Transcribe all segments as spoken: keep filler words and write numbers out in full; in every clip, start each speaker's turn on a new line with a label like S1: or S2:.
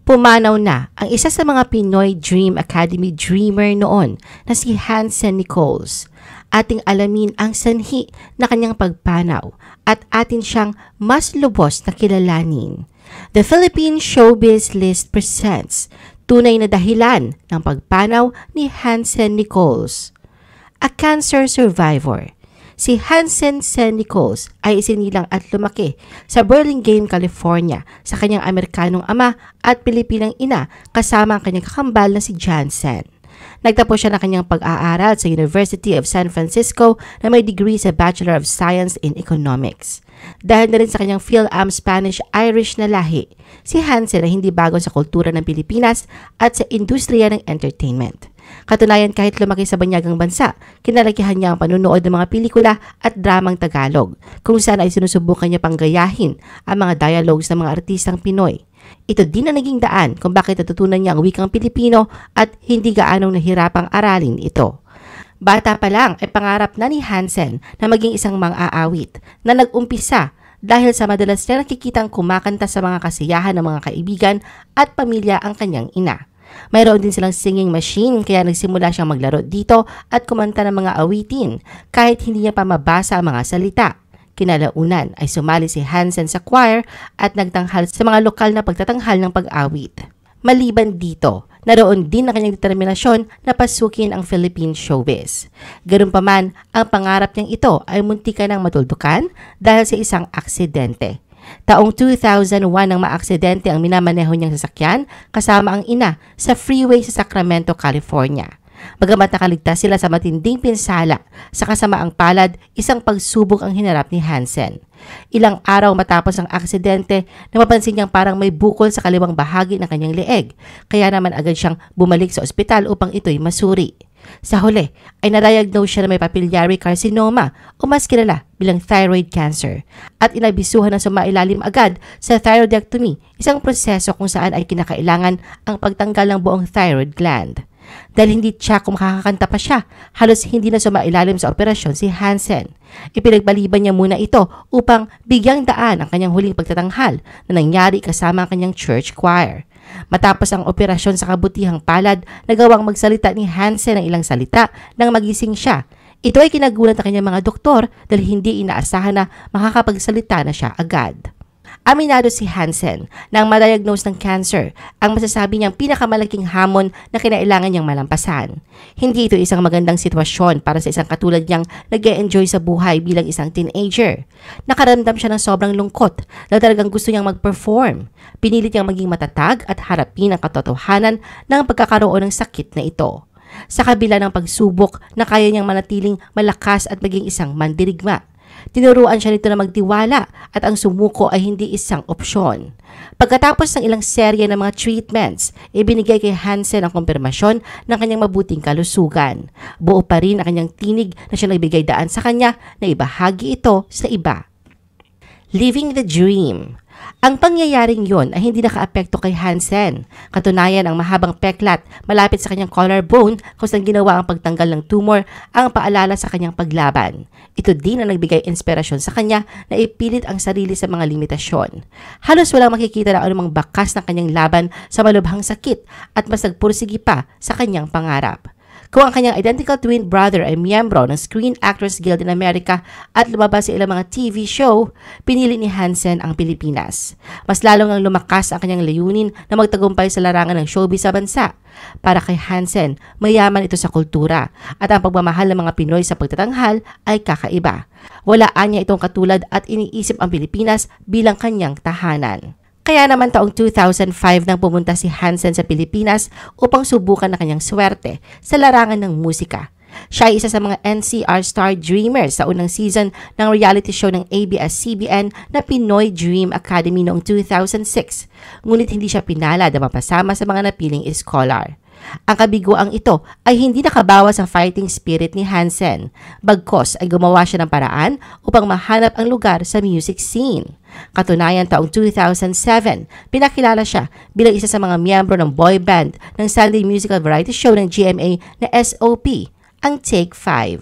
S1: Pumanaw na ang isa sa mga Pinoy Dream Academy dreamer noon na si Hansen Nichols. Ating alamin ang sanhi na kanyang pagpanaw at atin siyang mas lubos na kilalanin. The Philippine Showbiz List presents tunay na dahilan ng pagpanaw ni Hansen Nichols. A cancer survivor. Si Hansen Sen Nichols ay isinilang at lumaki sa Burlingame, California sa kanyang Amerikanong ama at Pilipinang ina kasama ang kanyang kakambal na si John Sen. Nagtapos siya ng kanyang pag-aaral sa University of San Francisco na may degree sa Bachelor of Science in Economics. Dahil na rin sa kanyang Phil-Am Spanish-Irish na lahi, si Hansen ay hindi bago sa kultura ng Pilipinas at sa industriya ng entertainment. Katunayan, kahit lumaki sa banyagang bansa, kinalakihan niya ang panunood ng mga pelikula at dramang Tagalog, kung saan ay sinusubukan niya pang gayahin ang mga dialogues ng mga artistang Pinoy. Ito din ang naging daan kung bakit natutunan niya ang wikang Pilipino at hindi gaanong nahirapang aralin ito. Bata pa lang ay pangarap na ni Hansen na maging isang mang-aawit na nag-umpisa dahil sa madalas niya nakikitang kumakanta sa mga kasiyahan ng mga kaibigan at pamilya ang kanyang ina. Mayroon din silang singing machine kaya nagsimula siyang maglaro dito at kumanta ng mga awitin kahit hindi niya pa mabasa ang mga salita. Kinalaunan ay sumali si Hansen sa choir at nagtanghal sa mga lokal na pagtatanghal ng pag-awit. Maliban dito, naroon din ang kanyang determinasyon na pasukin ang Philippine showbiz. Ganun pa man, ang pangarap niyang ito ay muntikan ng matuldukan dahil sa isang aksidente. Taong two thousand one nang maaksidente ang minamaneho niyang sasakyan kasama ang ina sa freeway sa Sacramento, California. Bagamat nakaligtas sila sa matinding pinsala, sa kasamaang palad, isang pagsubok ang hinarap ni Hansen. Ilang araw matapos ang aksidente, napapansin niyang parang may bukol sa kaliwang bahagi ng kanyang leeg, kaya naman agad siyang bumalik sa ospital upang ito'y masuri. Sa huli, ay na-diagnose siya na may papillary carcinoma o mas kilala bilang thyroid cancer at inabisuhan na sumailalim agad sa thyroidectomy, isang proseso kung saan ay kinakailangan ang pagtanggal ng buong thyroid gland. Dahil hindi tiyak kung makakakanta pa siya, halos hindi na sumailalim sa operasyon si Hansen. Ipinagbaliban niya muna ito upang bigyang daan ang kanyang huling pagtatanghal na nangyari kasama ang kanyang church choir. Matapos ang operasyon sa kabutihang palad, nagawang magsalita ni Hansen ng ilang salita nang magising siya. Ito ay kinagulat ng kanyang mga doktor dahil hindi inaasahan na makakapagsalita na siya agad. Aminado si Hansen nang ma-diagnose ng cancer, ang masasabi niyang pinakamalaking hamon na kinailangan niyang malampasan. Hindi ito isang magandang sitwasyon para sa isang katulad niyang nag-e-enjoy sa buhay bilang isang teenager. Nakaramdam siya ng sobrang lungkot na talagang gusto niyang mag-perform. Pinilit niyang maging matatag at harapin ang katotohanan ng pagkakaroon ng sakit na ito. Sa kabila ng pagsubok na kaya niyang manatiling malakas at maging isang mandirigma, tinuruan siya nito na magtiwala at ang sumuko ay hindi isang opsyon. Pagkatapos ng ilang serye ng mga treatments, ibinigay kay Hansen ang kumpirmasyon ng kanyang mabuting kalusugan. Buo pa rin ang kanyang tinig na siya nagbigay daan sa kanya na ibahagi ito sa iba. Living the dream. Ang pangyayaring yon ay hindi nakaapekto kay Hansen. Katunayan, ang mahabang peklat malapit sa kanyang collarbone kung saan ginawa ang pagtanggal ng tumor ang paalala sa kanyang paglaban. Ito din ang nagbigay inspirasyon sa kanya na ipilit ang sarili sa mga limitasyon. Halos walang makikita na anumang bakas ng kanyang laban sa malubhang sakit at mas nagpursigi pa sa kanyang pangarap. Kung ang kanyang identical twin brother ay miyembro ng Screen Actors Guild in America at lumabas sa ilang mga T V show, pinili ni Hansen ang Pilipinas. Mas lalong ang lumakas ang kanyang layunin na magtagumpay sa larangan ng showbiz sa bansa. Para kay Hansen, mayaman ito sa kultura at ang pagmamahal ng mga Pinoy sa pagtatanghal ay kakaiba. Walaan niya itong katulad at iniisip ang Pilipinas bilang kanyang tahanan. Kaya naman taong two thousand five nang pumunta si Hansen sa Pilipinas upang subukan na kanyang swerte sa larangan ng musika. Siya ay isa sa mga N C R Star Dreamers sa unang season ng reality show ng A B S C B N na Pinoy Dream Academy noong two thousand six. Ngunit hindi siya pinalad na mapasama sa mga napiling scholar. Ang kabiguang ito ay hindi nakabawas sa fighting spirit ni Hansen. Bagkos ay gumawa siya ng paraan upang mahanap ang lugar sa music scene. Katunayan, taong two thousand seven, pinakilala siya bilang isa sa mga miyembro ng boy band ng Sunday musical variety show ng G M A na S O P, ang Take five.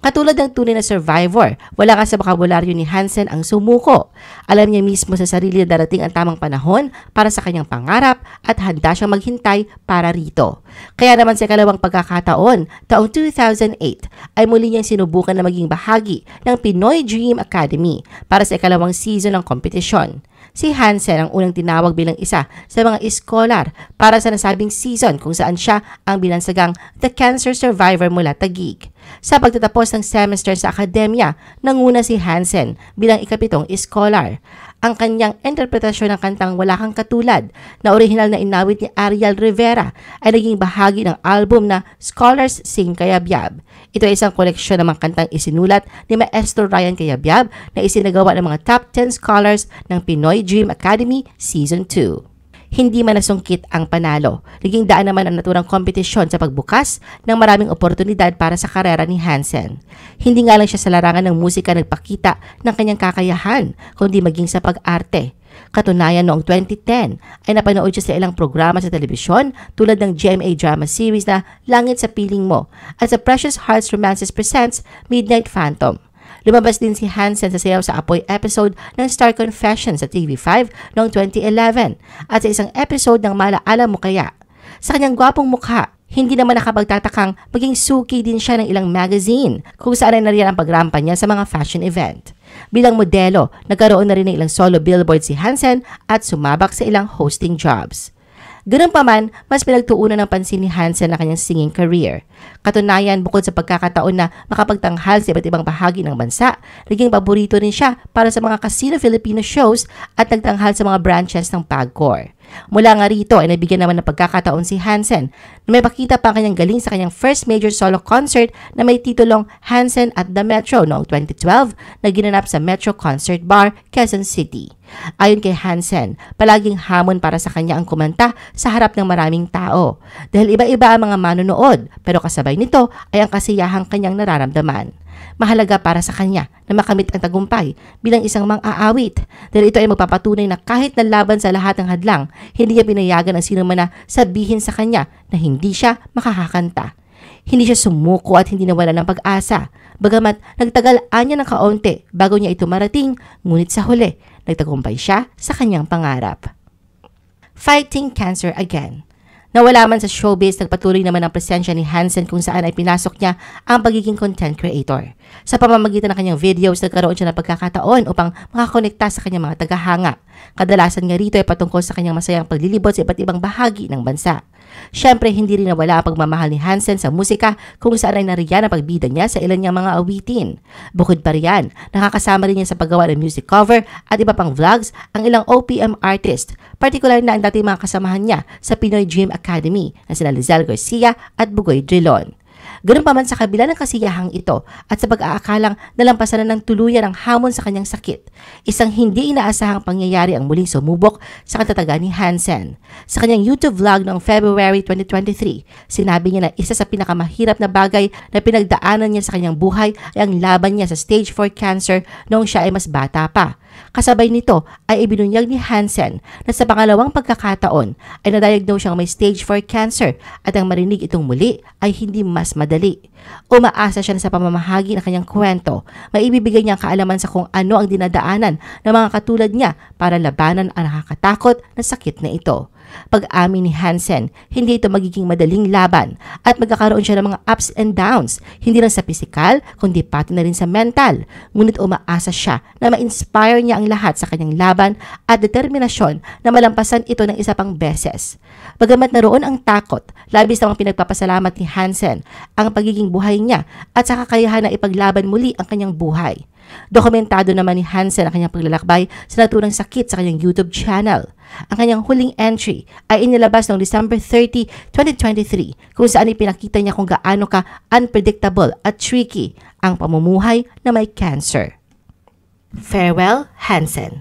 S1: Katulad ng tunay na survivor, wala ka sa bokabularyo ni Hansen ang sumuko. Alam niya mismo sa sarili na darating ang tamang panahon para sa kanyang pangarap at handa siyang maghintay para rito. Kaya naman sa ikalawang pagkakataon, taong two thousand eight, ay muli niyang sinubukan na maging bahagi ng Pinoy Dream Academy para sa ikalawang season ng kompetisyon. Si Hansen ang unang tinawag bilang isa sa mga iskolar para sa nasabing season kung saan siya ang binansagang The Cancer Survivor mula Taguig. Sa pagtatapos ng semester sa akademya, nanguna si Hansen bilang ikapitong iskolar. Ang kanyang interpretasyon ng kantang Wala Kang Katulad na orihinal na inawit ni Ariel Rivera ay naging bahagi ng album na Scholars Sing Kayabyab. Ito ay isang koleksyon ng mga kantang isinulat ni Maestro Ryan Kayabyab na isinagawa ng mga top ten scholars ng Pinoy Dream Academy Season two. Hindi man nasungkit ang panalo. Naging daan naman ang naturang kompetisyon sa pagbukas ng maraming oportunidad para sa karera ni Hansen. Hindi nga lang siya sa larangan ng musika nagpakita ng kanyang kakayahan, kundi maging sa pag-arte. Katunayan noong twenty ten ay napanood siya sa ilang programa sa telebisyon tulad ng G M A drama series na Langit sa Piling Mo at sa Precious Hearts Romances Presents Midnight Phantom. Lumabas din si Hansen sa Sayaw sa Apoy episode ng Star Confession sa T V five noong twenty eleven at sa isang episode ng Malaala Mo Kaya. Sa kanyang gwapong mukha, hindi naman nakapagtatakang maging suki din siya ng ilang magazine kung saan ay nariyan ang pagrampa niya sa mga fashion event. Bilang modelo, nagkaroon na rin ng ilang solo billboard si Hansen at sumabak sa ilang hosting jobs. Ganun pa man, mas pinagtuunan ng pansin ni Hansen ang kanyang singing career. Katunayan, bukod sa pagkakataon na makapagtanghal sa iba't ibang bahagi ng bansa, naging paborito rin siya para sa mga Casino Filipino shows at nagtanghal sa mga branches ng Pagcor. Mula nga rito ay nabigyan naman ng pagkakataon si Hansen na may pakita pa ang kanyang galing sa kanyang first major solo concert na may titulong Hansen at the Metro noong twenty twelve na ginanap sa Metro Concert Bar, Quezon City. Ayon kay Hansen, palaging hamon para sa kanya ang kumanta sa harap ng maraming tao dahil iba-iba ang mga manonood pero kasabay nito ay ang kasiyahang kanyang nararamdaman. Mahalaga para sa kanya na makamit ang tagumpay bilang isang mang-aawit dahil ito ay magpapatunay na kahit nalaban sa lahat ng hadlang, hindi niya pinayagan ang sino man na sabihin sa kanya na hindi siya makakakanta. Hindi siya sumuko at hindi nawala ng pag-asa. Bagamat nagtagal anya ng kaunti bago niya ito marating, ngunit sa huli, nagtagumpay siya sa kanyang pangarap. Fighting Cancer Again. Nawala man sa showbiz, nagpatuloy naman ang presensya ni Hansen kung saan ay pinasok niya ang pagiging content creator. Sa pamamagitan ng kanyang videos, nagkaroon siya ng pagkakataon upang makakonekta sa kanyang mga tagahanga. Kadalasan nga rito ay patungkol sa kanyang masayang paglilibot sa iba't ibang bahagi ng bansa. Siyempre, hindi rin nawala ang pagmamahal ni Hansen sa musika kung saan ay nariyan ang pagbida niya sa ilan niyang mga awitin. Bukod pa riyan, nakakasama rin niya sa paggawa ng music cover at iba pang vlogs ang ilang O P M artist, partikular na ang dating mga kasamahan niya sa Pinoy Dream Academy na sina Lizelle Garcia at Bugoy Drilon. Ganun pa man sa kabila ng kasiyahang ito at sa pag-aakalang nalampasan na ng tuluyan ang hamon sa kanyang sakit, isang hindi inaasahang pangyayari ang muling sumubok sa katatagan ni Hansen. Sa kanyang YouTube vlog noong February twenty twenty-three, sinabi niya na isa sa pinakamahirap na bagay na pinagdaanan niya sa kanyang buhay ay ang laban niya sa stage four cancer noong siya ay mas bata pa. Kasabay nito ay ibinunyag ni Hansen na sa pangalawang pagkakataon ay na-diagnose siyang may stage four cancer at ang marinig itong muli ay hindi mas madali. Umaasa siya na sa pamamahagi ng kanyang kwento, maibibigay niya ang kaalaman sa kung ano ang dinadaanan ng mga katulad niya para labanan ang nakakatakot na sakit na ito. Pag-amin ni Hansen, hindi ito magiging madaling laban at magkakaroon siya ng mga ups and downs, hindi lang sa pisikal, kundi pati na rin sa mental. Ngunit umaasa siya na ma-inspire niya ang lahat sa kanyang laban at determinasyon na malampasan ito ng isa pang beses. Bagamat naroon ang takot, labis namang pinagpapasalamat ni Hansen ang pagiging buhay niya at sa kakayahan na ipaglaban muli ang kanyang buhay. Dokumentado naman ni Hansen ang kanyang paglalakbay sa naturang sakit sa kanyang YouTube channel. Ang kanyang huling entry ay inilabas noong December thirtieth, twenty twenty-three kung saan ipinakita niya kung gaano ka unpredictable at tricky ang pamumuhay na may cancer. Farewell, Hansen.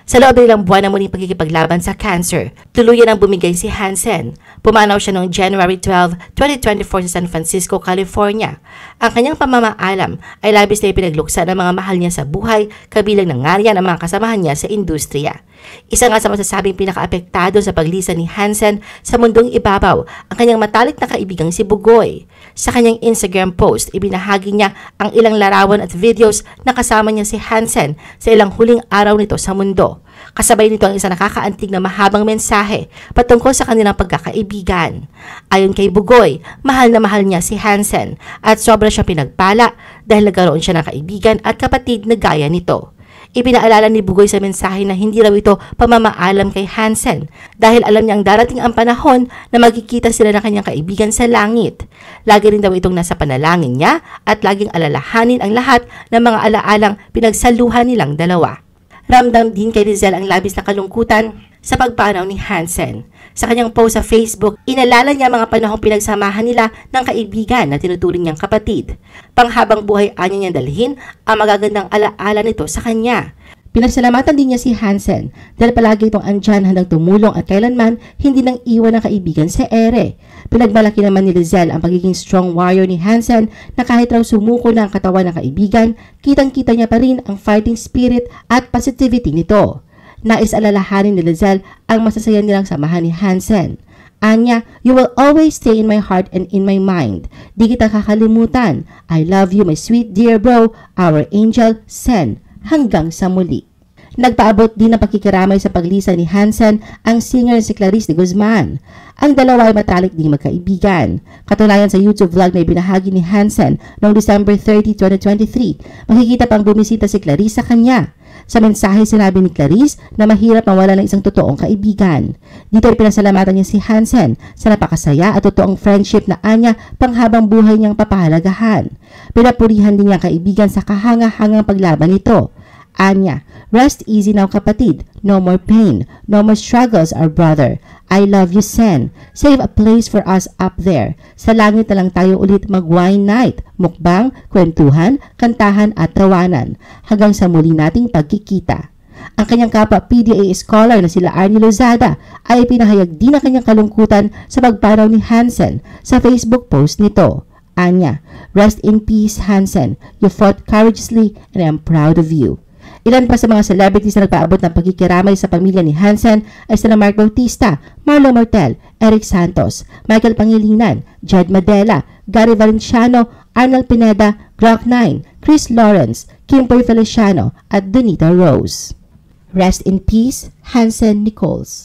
S1: Sa loob ng ilang buwan na muling pagkikipaglaban sa cancer, tuluyan ang bumigay si Hansen. Pumanaw siya noong January twelfth, twenty twenty-four sa San Francisco, California. Ang kanyang pamamaalam ay labis na ipinagluksa ng mga mahal niya sa buhay, kabilang ng ngarian ang mga kasamahan niya sa industriya. Isa nga sa masasabing pinakaapektado sa paglisan ni Hansen sa mundong ibabaw, ang kanyang matalik na kaibigang si Bugoy. Sa kanyang Instagram post, ibinahagi niya ang ilang larawan at videos na kasama niya si Hansen sa ilang huling araw nito sa mundo. Kasabay nito ang isang nakakaantig na mahabang mensahe patungkol sa kanilang pagkakaibigan. Ayon kay Bugoy, mahal na mahal niya si Hansen at sobra siya pinagpala dahil nagkaroon siya ng kaibigan at kapatid na gaya nito. Ipinaalala ni Bugoy sa mensahe na hindi raw ito pamamaalam kay Hansen dahil alam niyang darating ang panahon na magkikita sila ng kanyang kaibigan sa langit. Lagi rin daw itong nasa panalangin niya at laging alalahanin ang lahat ng mga alaalang pinagsaluhan nilang dalawa. Ramdam din kay Lizelle ang labis na kalungkutan sa pagpanaw ni Hansen. Sa kanyang post sa Facebook, inalala niya mga panahong pinagsamahan nila ng kaibigan na tinuturing niyang kapatid. Panghabang buhay anya niyang dalhin ang magagandang alaala nito sa kanya. Pinagsalamatan din niya si Hansen dahil palagi itong andyan handang tumulong at kailanman hindi nang iwan ng kaibigan sa ere. Pinagmalaki naman ni Lizelle ang pagiging strong warrior ni Hansen na kahit raw sumuko na ang katawan ng kaibigan, kitang-kita niya pa rin ang fighting spirit at positivity nito. Nais alalahanin ni Lizelle ang masasaya nilang samahan ni Hansen. Anya, you will always stay in my heart and in my mind. Di kita kakalimutan. I love you, my sweet dear bro, our angel, Sen. Hanggang sa muli. Nagpaabot din ng pakikiramay sa paglisan ni Hansen ang singer si Clarice de Guzman. Ang dalawa ay matalik ding magkaibigan. Katunayan sa YouTube vlog na ibinahagi ni Hansen noong December thirtieth, twenty twenty-three, makikita pang bumisita si Clarice sa kanya. Sa mensahe sinabi ni Clarice na mahirap mawala ng isang totoong kaibigan. Dito ay pinasalamatan niya si Hansen sa napakasaya at totoong friendship na anya panghabang buhay niyang papahalagahan. Pinapurihan din niya ang kaibigan sa kahanga-hangang paglaban nito. Anya, rest easy now kapatid. No more pain. No more struggles, our brother. I love you, Sen. Save a place for us up there. Sa langit na lang tayo ulit mag-wine night, mukbang, kwentuhan, kantahan at tawanan. Hanggang sa muli nating pagkikita. Ang kanyang kapwa P D A scholar na sila Arnie Lozada ay pinahayag din ang kanyang kalungkutan sa pagpanaw ni Hansen sa Facebook post nito. Anya, rest in peace, Hansen. You fought courageously and I am proud of you. Ilan pa sa mga celebrities na nagpaabot ng pagkikiramay sa pamilya ni Hansen ay sina Mark Bautista, Marlo Mortel, Eric Santos, Michael Pangilinan, Jed Madela, Gary Valenciano, Arnold Pineda, Glock nine, Chris Lawrence, Kimboy Feliciano at Donita Rose. Rest in peace, Hansen Nichols.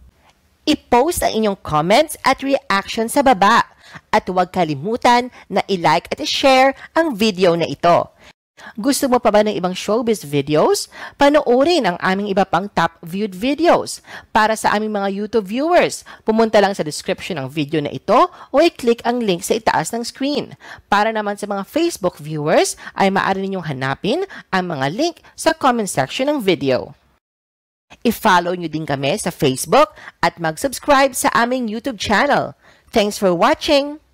S2: I-post ang inyong comments at reaction sa baba at huwag kalimutan na i-like at i-share ang video na ito. Gusto mo pa ba ng ibang showbiz videos? Panoorin ang aming iba pang top viewed videos. Para sa aming mga YouTube viewers, pumunta lang sa description ng video na ito o i-click ang link sa itaas ng screen. Para naman sa mga Facebook viewers, ay maaari ninyong hanapin ang mga link sa comment section ng video. I-follow nyo din kami sa Facebook at mag-subscribe sa aming YouTube channel. Thanks for watching!